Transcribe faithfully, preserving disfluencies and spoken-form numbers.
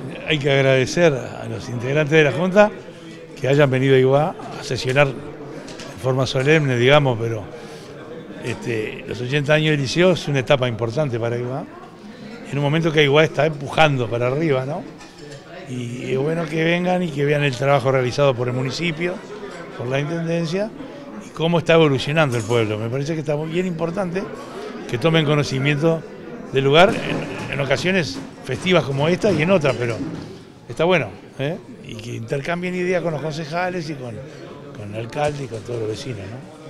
hay que agradecer a los integrantes de la Junta que hayan venido a Aiguá a sesionar en forma solemne, digamos, pero este, los ochenta años del liceo es una etapa importante para Aiguá, en un momento que Aiguá está empujando para arriba, ¿no? Y es bueno que vengan y que vean el trabajo realizado por el municipio, por la Intendencia, y cómo está evolucionando el pueblo. Me parece que está muy bien importante que tomen conocimiento del lugar en, en ocasiones festivas como esta y en otras, pero está bueno, ¿eh? Y que intercambien ideas con los concejales y con, con el alcalde y con todos los vecinos, ¿no?